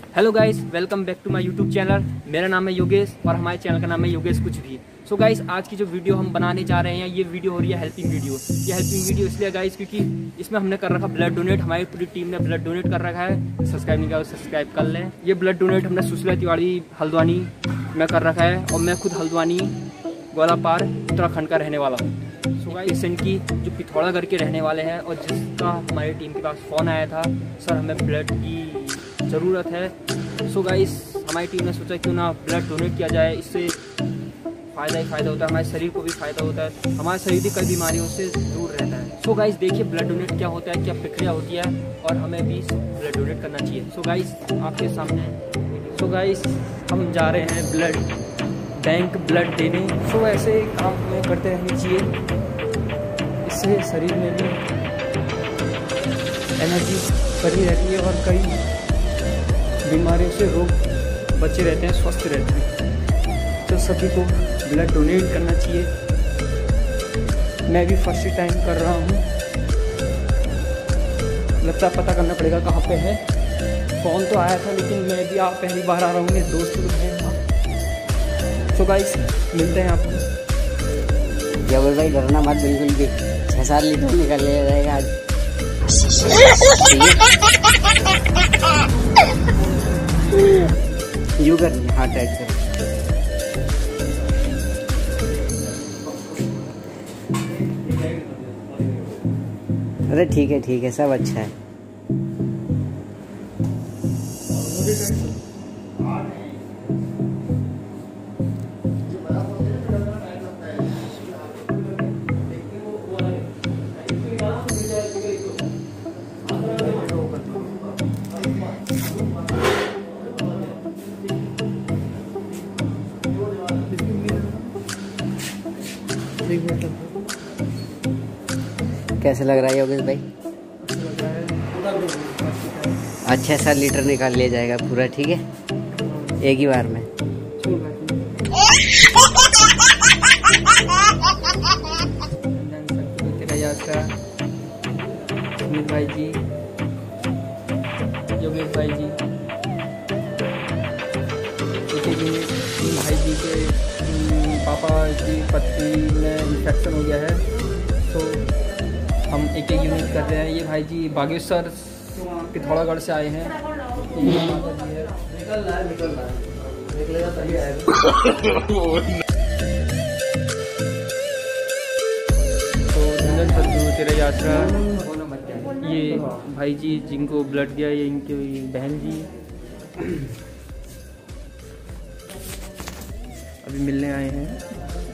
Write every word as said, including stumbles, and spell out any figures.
Hello guys, welcome back to my YouTube channel. मेरा नाम है योगेश और हमारे चैनल का नाम है योगेश कुछ भी। सो so गाइस, आज की जो वीडियो हम बनाने जा रहे हैं, ये वीडियो हो रही है हेल्पिंग वीडियो। ये हेल्पिंग वीडियो इसलिए गाइस क्योंकि इसमें हमने कर रखा ब्लड डोनेट। हमारी पूरी टीम ने ब्लड डोनेट कर रखा है। सब्सक्राइब नहीं किया तो सब्सक्राइब कर लें। ये ब्लड डोनेट हमने सुशीला तिवारी हल्द्वानी में कर रखा है और मैं खुद हल्द्वानी ग्वालापार उत्तराखंड का रहने वाला हूँ। सो गाइस, इनकी जो पिथौरागढ़ के रहने वाले हैं और जिसका हमारी टीम के पास फ़ोन आया था, सर हमें ब्लड की ज़रूरत है। सो गाइस, हमारी टीम ने सोचा क्यों ना ब्लड डोनेट किया जाए। इससे फ़ायदा ही फ़ायदा होता है, हमारे शरीर को भी फ़ायदा होता है, हमारे शरीर की कई बीमारियों से दूर रहता है। सो गाइस, देखिए ब्लड डोनेट क्या होता है, क्या प्रक्रिया होती है और हमें भी ब्लड डोनेट करना चाहिए। सो गाइस, आपके सामने सो गाइस हम जा रहे हैं ब्लड बैंक ब्लड देने। सो ऐसे काम हमें करते रहने चाहिए, इससे शरीर में भी एनर्जी बनी रहती है और कई बीमारियों से रोग बचे रहते हैं, स्वस्थ रहते हैं। तो सभी को ब्लड डोनेट करना चाहिए। मैं भी फर्स्ट टाइम कर रहा हूँ, लगता है पता करना पड़ेगा कहाँ पे है। फ़ोन तो आया था लेकिन मैं भी आप पहली बार आ रहा हूँ, मेरे दोस्त लोग हैं। तो गाइस, मिलते हैं आपको। जब भाई डरना मत बिल्कुल भी, छः सात लीटर निकल ले जाएगा आज। यू कर हाँ टाइट कर। अरे ठीक है ठीक है, सब अच्छा है। कैसे लग रहा है योगेश भाई? अच्छा सात लीटर निकाल लिया जाएगा पूरा, ठीक है, एक ही बार में। सुमित भाई जी, योगेश भाई जी, भाई जी के पापा की पत्नी में इन्फेक्शन हो गया है, तो हम एक एक यूनिट कर रहे हैं। ये भाई जी बागेश्वर पिथौरागढ़ से आए हैं। ये माता जी है। निकल रहा है निकल रहा है निकलेगा तभी आएगा। तो धन्यवाद सदगुरु तेरा यात्रा। ये भाई जी जिनको ब्लड दिया, ये इनकी बहन जी अभी मिलने आए हैं।